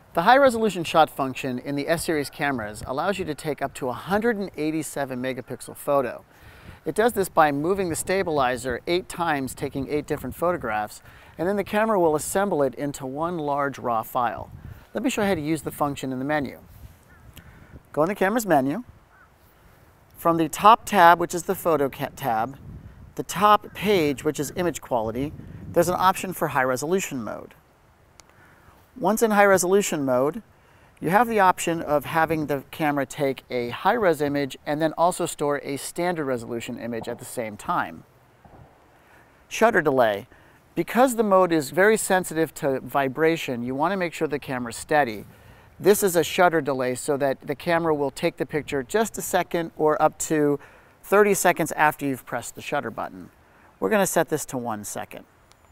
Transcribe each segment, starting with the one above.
The high-resolution shot function in the S-series cameras allows you to take up to 187 megapixel photo. It does this by moving the stabilizer 8 times, taking 8 different photographs, and then the camera will assemble it into one large raw file. Let me show you how to use the function in the menu. Go in the camera's menu. From the top tab, which is the photo tab, the top page, which is image quality, there's an option for high-resolution mode. Once in high-resolution mode, you have the option of having the camera take a high-res image and then also store a standard resolution image at the same time. Shutter delay. Because the mode is very sensitive to vibration, you want to make sure the camera's steady. This is a shutter delay so that the camera will take the picture just a second or up to 30 seconds after you've pressed the shutter button. We're going to set this to 1 second.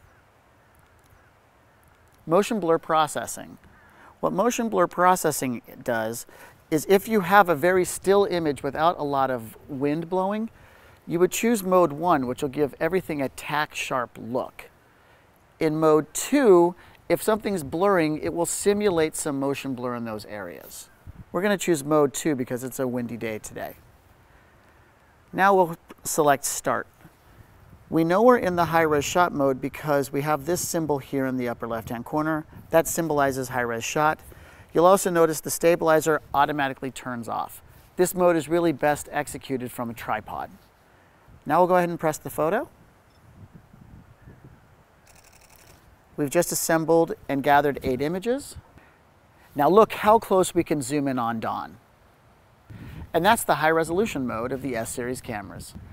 Motion blur processing. What motion blur processing does is if you have a very still image without a lot of wind blowing, you would choose mode 1, which will give everything a tack sharp look. In mode 2, if something's blurring, it will simulate some motion blur in those areas. We're going to choose mode 2 because it's a windy day today. Now we'll select start. We know we're in the high-res shot mode because we have this symbol here in the upper left-hand corner. That symbolizes high-res shot. You'll also notice the stabilizer automatically turns off. This mode is really best executed from a tripod. Now we'll go ahead and press the photo. We've just assembled and gathered 8 images. Now look how close we can zoom in on dawn. And that's the high-resolution mode of the S-series cameras.